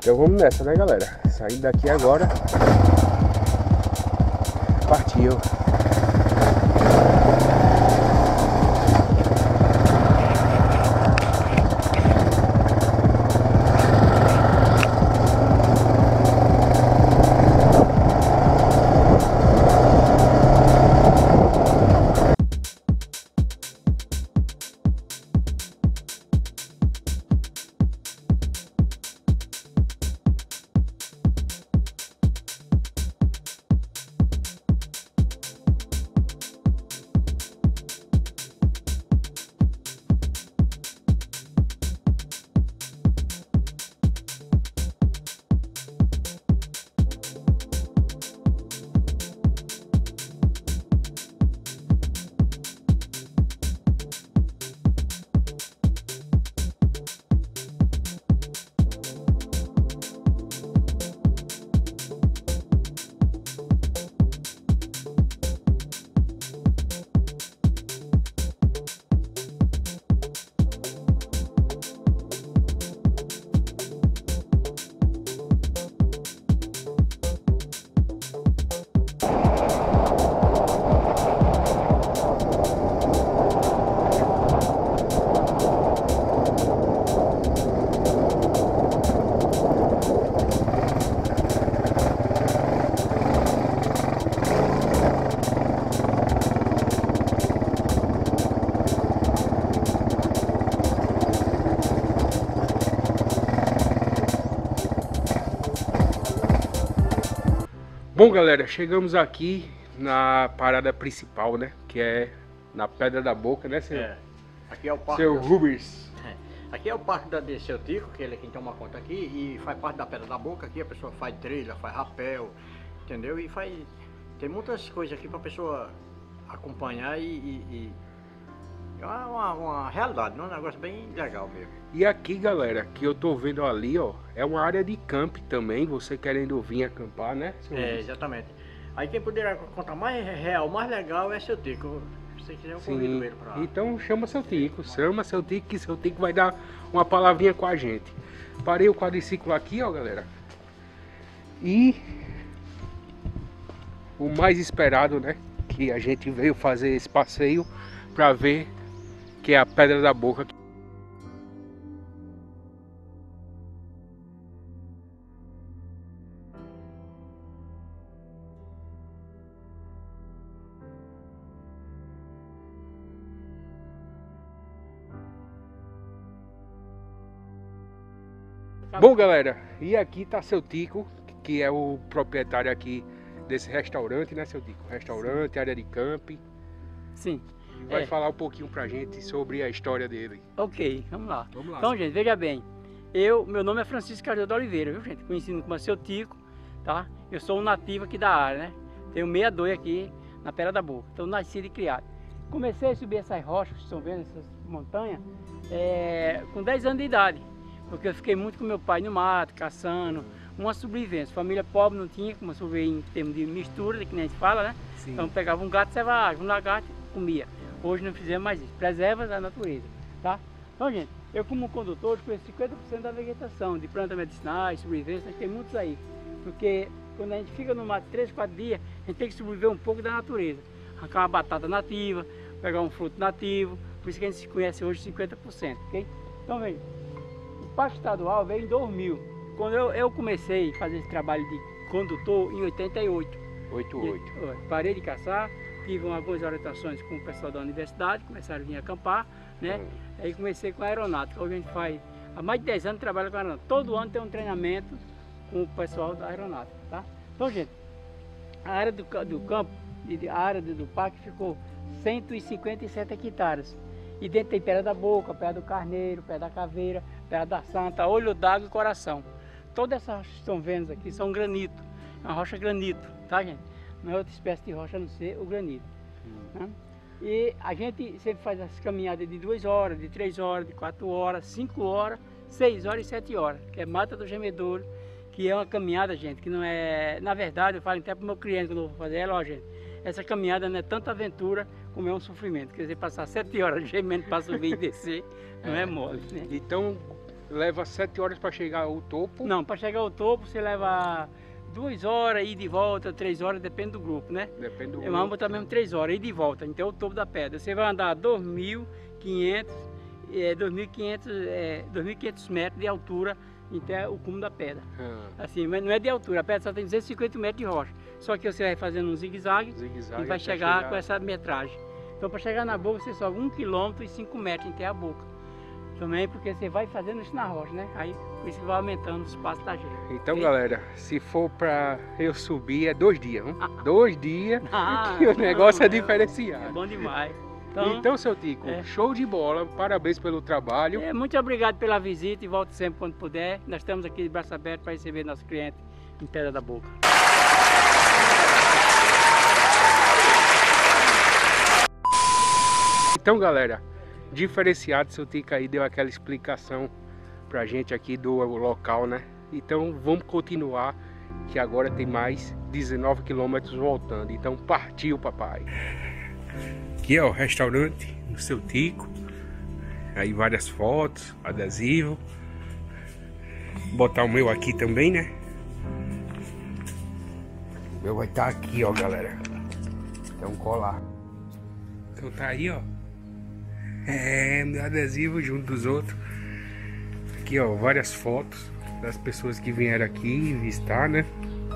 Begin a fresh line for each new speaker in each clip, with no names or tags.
Então vamos nessa, né, galera? Saindo daqui agora. Partiu. Bom, galera, chegamos aqui na parada principal, né? Que é na Pedra da Boca, né, senhor?
É. Aqui é o parque.
Seu Rubens.
Aqui é o parque de Seu Tico, que ele é quem toma conta aqui, e faz parte da Pedra da Boca. Aqui a pessoa faz trilha, faz rapel, entendeu? E faz. Tem muitas coisas aqui pra pessoa acompanhar e é uma realidade, não é um negócio bem legal mesmo.
E aqui, galera, que eu tô vendo ali, ó, é uma área de camp também, você querendo vir acampar, né, senhor
É,
Rubens?
exatamente. Aí quem poderia contar mais real, mais legal é Seu Tico. Se você quiser, eu convido
Sim,
ele pra.
então chama seu Tico, que seu Tico vai dar uma palavrinha com a gente. Parei o quadriciclo aqui, ó, galera. E o mais esperado, né, que a gente veio fazer esse passeio pra ver, que é a Pedra da Boca. Bom, galera, e aqui tá seu Tico, que é o proprietário aqui desse restaurante, né, seu Tico? Restaurante, área de camping.
Sim.
E vai falar um pouquinho pra gente sobre a história dele.
Ok, vamos lá.
Vamos lá.
Então, gente, veja bem. Meu nome é Francisco Cardoso de Oliveira, viu, gente? Conhecido como seu Tico, tá? Eu sou um nativo aqui da área, né? Tenho 62 aqui na Pedra da Boca. Então, nascido e criado. Comecei a subir essas rochas que estão vendo, essas montanhas, com 10 anos de idade. Porque eu fiquei muito com meu pai no mato, caçando, uma sobrevivência. Família pobre não tinha, como eu soube em termos de mistura, que nem a gente fala, né?
Sim.
Então pegava um gato, cevava um lagarto e comia. Hoje não fizemos mais isso. Preserva a natureza, tá? Então, gente, eu como condutor conheço 50% da vegetação, de plantas medicinais, sobrevivência, nós temos muitos aí. Porque quando a gente fica no mato 3, 4 dias, a gente tem que sobreviver um pouco da natureza. Arrancar uma batata nativa, pegar um fruto nativo, por isso que a gente se conhece hoje 50%, ok? Então, veja. O Parque Estadual veio em 2000, quando eu comecei a fazer esse trabalho de condutor em 88.
88.
Parei de caçar, tive algumas orientações com o pessoal da universidade, começaram a vir acampar, né? Aí comecei com a aeronáutica, hoje a gente faz, há mais de 10 anos trabalha com a aeronáutica. Todo ano tem um treinamento com o pessoal da aeronáutica, tá? Então, gente, a área do campo, a área do parque ficou 157 hectares. E dentro tem Pedra da Boca, Pedra do Carneiro, Pedra da Caveira, Pedra da Santa, Olho d'Água e Coração. Todas essas rochas que estão vendo aqui são granito, é uma rocha granito, tá, gente? Não é outra espécie de rocha a não ser o granito. Né? E a gente sempre faz as caminhadas de 2 horas, de 3 horas, de 4 horas, 5 horas, 6 horas e 7 horas, que é Mata do Gemedouro, que é uma caminhada, gente, que não é... Na verdade, eu falo até para o meu cliente quando eu vou fazer ela, ó, gente, essa caminhada não é tanta aventura como é um sofrimento. Quer dizer, passar 7 horas gemendo para subir e descer, não é mole, né?
Então, leva 7 horas para chegar ao topo?
Não, para chegar ao topo você leva 2 horas, ir de volta, 3 horas, depende do grupo, né?
Depende do grupo.
Vamos botar mesmo 3 horas, ir de volta, então é o topo da pedra. Você vai andar 2.500 metros de altura até o cume da pedra. Assim, mas não é de altura, a pedra só tem 250 metros de rocha. Só que você vai fazendo um zigue-zague e vai chegar com essa metragem. Então para chegar na boca você sobe 1 km e 5 metros até a boca. Também porque você vai fazendo isso na rocha, né? Aí por isso que vai aumentando o espaço da gente.
Então, galera, se for para eu subir é 2 dias, 2 dias que o negócio é diferenciado.
É bom demais.
Então, seu Tico, show de bola, parabéns pelo trabalho.
Muito obrigado pela visita e volte sempre quando puder. Nós estamos aqui de braço aberto para receber nossos clientes em Pedra da Boca.
Então, galera, diferenciado, seu Tico aí deu aquela explicação pra gente aqui do local, né? Então vamos continuar, que agora tem mais 19 quilômetros voltando. Então partiu, papai. Aqui é o restaurante do seu Tico. Aí várias fotos, adesivo. Vou botar o meu aqui também, né? O meu vai estar aqui, ó, galera. Então colar. Então tá aí, ó. Meu adesivo junto dos outros. Aqui, ó, várias fotos das pessoas que vieram aqui visitar, né?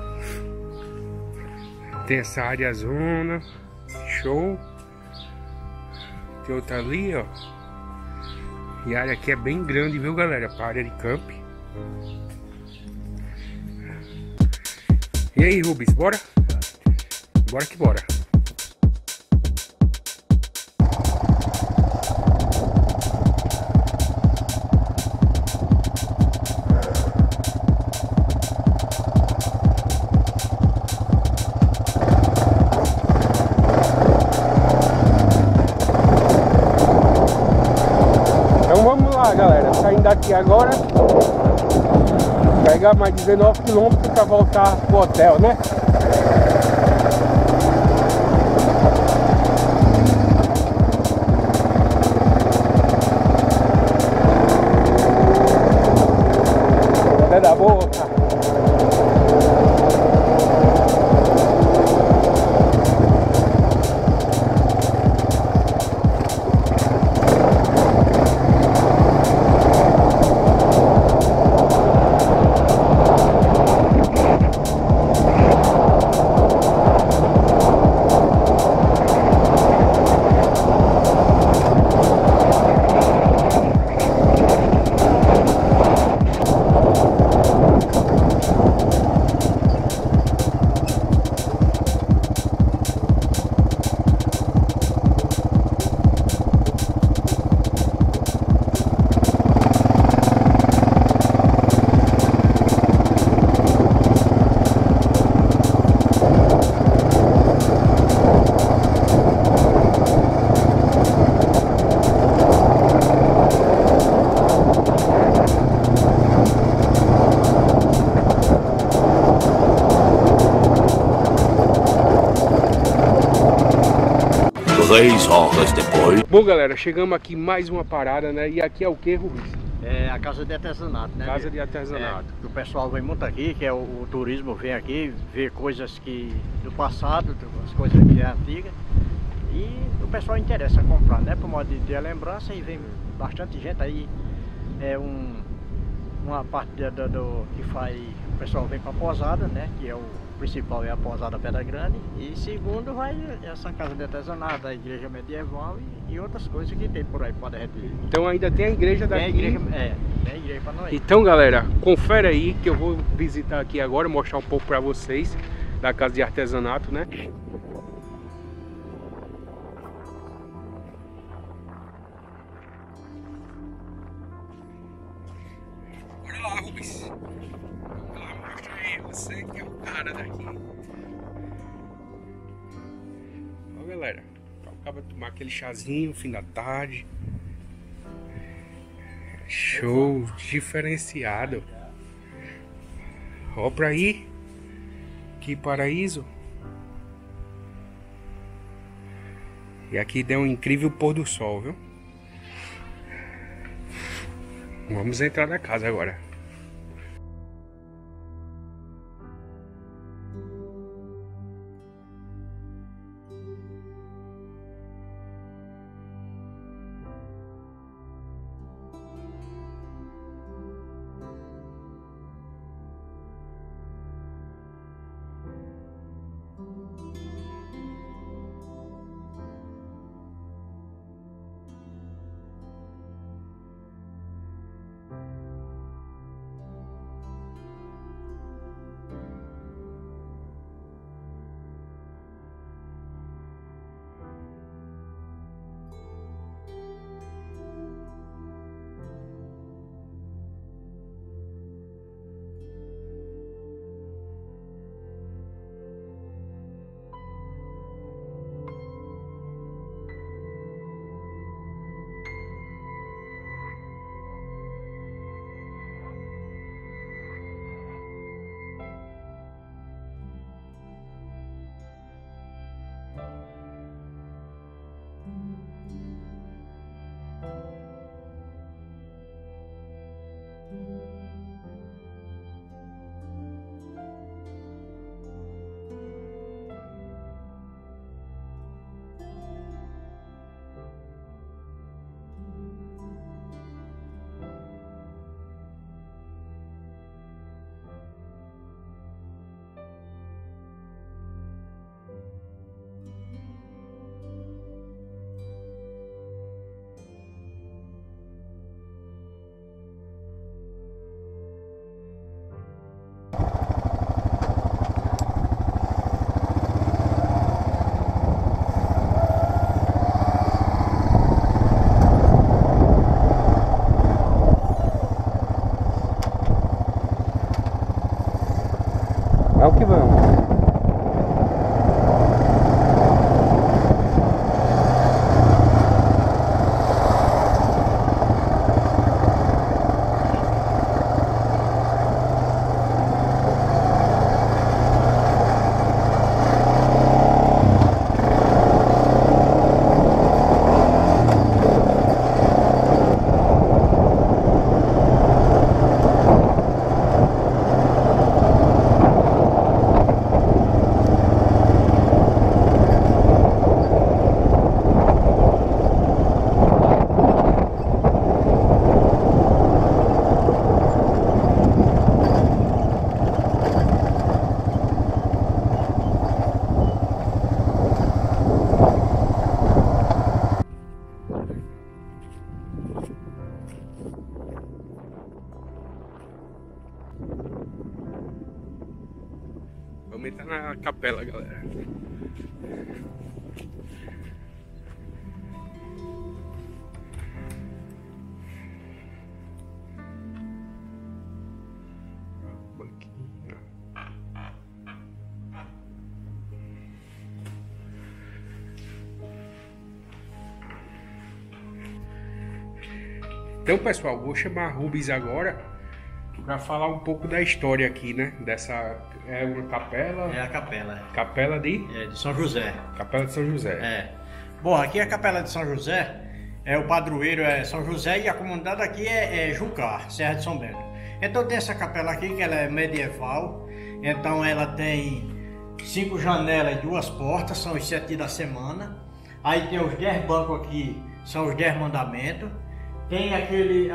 Tem essa área zona, show. Tem outra ali, ó. E a área aqui é bem grande, viu, galera? Para área de camp. E aí, Rubens, bora? Bora que bora. Galera, saindo daqui agora, pegar mais 19 km para voltar pro hotel, né? Pedra da Boca. Depois. Bom, galera, chegamos aqui mais uma parada, né? E aqui é o que, Rubens?
É a casa de artesanato, né?
Casa de artesanato.
O pessoal vem muito aqui, que é o turismo vem aqui, ver coisas que do passado, as coisas que é antiga. E o pessoal interessa comprar, né? Por modo de ter a lembrança, e vem bastante gente aí. É uma parte que faz, o pessoal vem para a posada, né? Que é o principal, é a posada Pedra Grande. E segundo vai essa casa de artesanato, a igreja medieval e outras coisas que tem por aí para gente.
Então ainda tem a igreja daqui.
Tem a igreja para nós.
Então, galera, confere aí que eu vou visitar aqui agora, mostrar um pouco para vocês da casa de artesanato, né? Bora lá, Rubens. Vamos lá, mostra aí, você que é o cara daqui. Ó, galera, acaba de tomar aquele chazinho, fim da tarde. Show diferenciado. Ó pra aí. Que paraíso. E aqui deu um incrível pôr do sol, viu? Vamos entrar na casa agora. Vamos que vamos. Vamos entrar na capela, galera. Então, pessoal, vou chamar Rubens agora para falar um pouco da história aqui, né? Dessa é uma capela.
É a capela.
Capela de
São José.
Capela de São José.
É. Bom, aqui é a capela de São José. O padroeiro é São José e a comunidade aqui é Jucar, Serra de São Bento. Então tem essa capela aqui que ela é medieval. Então ela tem 5 janelas e 2 portas, são os 7 dias da semana. Aí tem os 10 bancos aqui, são os 10 mandamentos. Tem aquele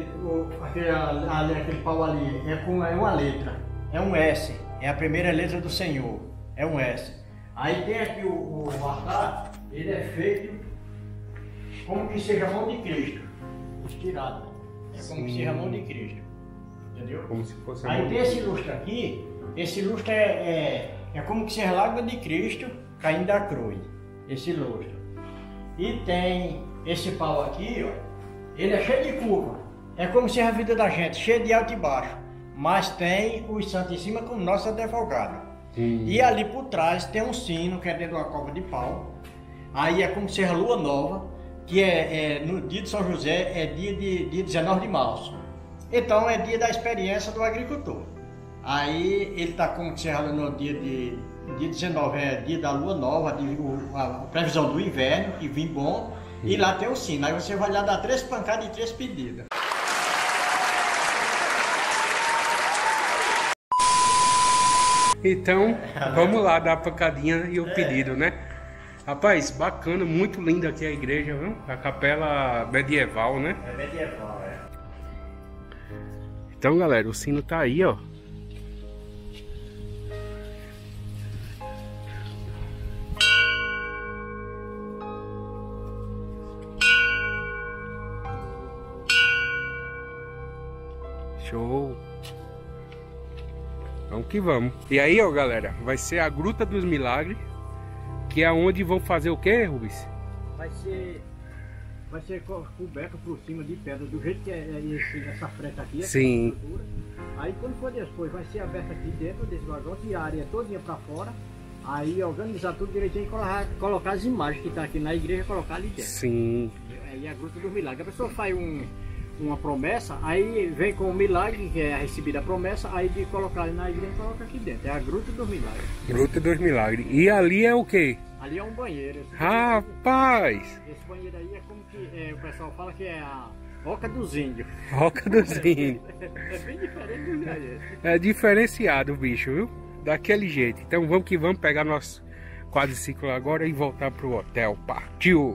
pau ali, é uma letra, é um S, é a primeira letra do Senhor, é um S. Aí tem aqui o altar, ele é feito como que seja a mão de Cristo, estirado, é como que seja a mão de Cristo, entendeu?
Como se fosse a
Aí
mão
tem esse lustre aqui, esse lustre é como que seja a lágrima de Cristo caindo da cruz, esse lustre. E tem esse pau aqui, ó. Ele é cheio de curva, é como se a vida da gente, cheio de alto e baixo, mas tem os santos em cima como nosso advogado. E ali por trás tem um sino que é dentro de uma cova de pau, aí é como se a lua nova, que no dia de São José é dia 19 de março, então é dia da experiência do agricultor. Aí ele está como se no dia 19 é dia da lua nova, a previsão do inverno, que vem bom. E lá tem o sino, aí você vai lá dar 3 pancadas e 3 pedidas.
Então, vamos lá dar a pancadinha e o pedido, né? Rapaz, bacana, muito linda aqui a igreja, viu? A capela medieval, né?
É medieval, é.
Então, galera, o sino tá aí, ó. Show! Vamos que vamos. E aí, ó, galera, vai ser a Gruta dos Milagres, que é onde vão fazer o quê, Rubens?
Vai ser coberto por cima de pedra, do jeito que é essa frente aqui.
Sim.
Aí quando for depois, vai ser aberto aqui dentro desse vagão, tirar a areia todinha pra fora. Aí organizar tudo direitinho e colocar as imagens que tá aqui na igreja, colocar ali dentro.
Sim.
Aí é a Gruta dos Milagres. A pessoa faz uma promessa, aí vem com o milagre, que é receber a promessa, aí de colocar ali na igreja, coloca aqui dentro. É a Gruta dos Milagres.
Gruta dos Milagres. E ali é o quê?
Ali é um banheiro.
Rapaz!
Esse banheiro aí é como que o pessoal fala que é a Oca dos Índios.
Oca dos Índios.
É bem diferente do banheiro.
É diferenciado o bicho, viu? Daquele jeito. Então vamos que vamos pegar nosso quadriciclo agora e voltar pro hotel. Partiu!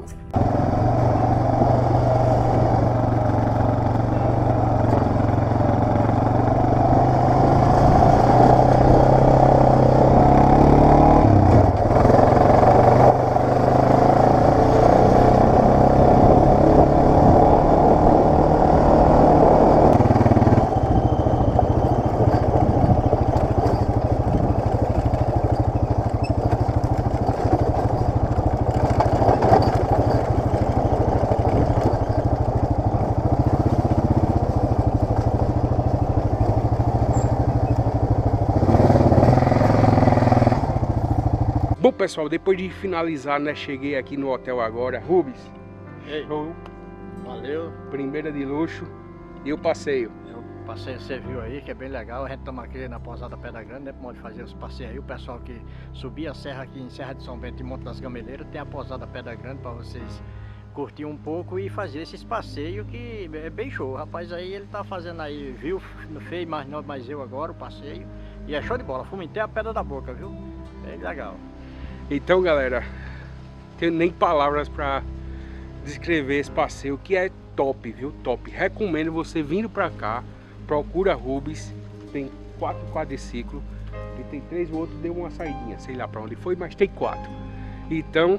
Bom, pessoal, depois de finalizar, né, cheguei aqui no hotel agora. Rubens, show,
Valeu.
primeira de luxo e o passeio.
O passeio você viu aí, que é bem legal. A gente estamos aqui na Pousada Pedra Grande, né? Pode fazer os passeios aí. O pessoal que subir a serra aqui em Serra de São Bento e Monte das Gameleiras, tem a Pousada Pedra Grande para vocês curtir um pouco e fazer esses passeios que é bem show. O rapaz aí, ele tá fazendo aí, viu? Não fez mais nós, mas eu agora o passeio. E é show de bola, fomos até a Pedra da Boca, viu? Bem legal.
Então, galera, não tenho nem palavras para descrever esse passeio, que é top, viu? Top. Recomendo você vindo para cá, procura Rubens, tem 4 quadriciclos e tem 3, o outro deu uma saidinha, sei lá para onde foi, mas tem 4. Então,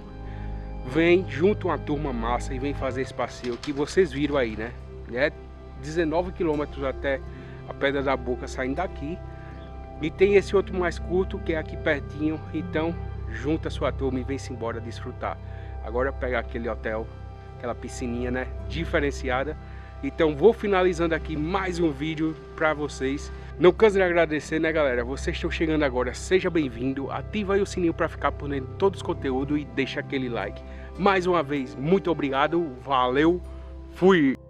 vem junto uma turma massa e vem fazer esse passeio que vocês viram aí, né? É 19 quilômetros até a Pedra da Boca saindo daqui. E tem esse outro mais curto que é aqui pertinho, então junta sua turma e vem-se embora desfrutar. Agora pegar aquele hotel, aquela piscininha, né, diferenciada. Então vou finalizando aqui mais um vídeo para vocês. Não canso de agradecer, né, galera? Vocês estão chegando agora, seja bem-vindo. Ativa aí o sininho para ficar por dentro de todos os conteúdos e deixa aquele like. Mais uma vez, muito obrigado, valeu, fui!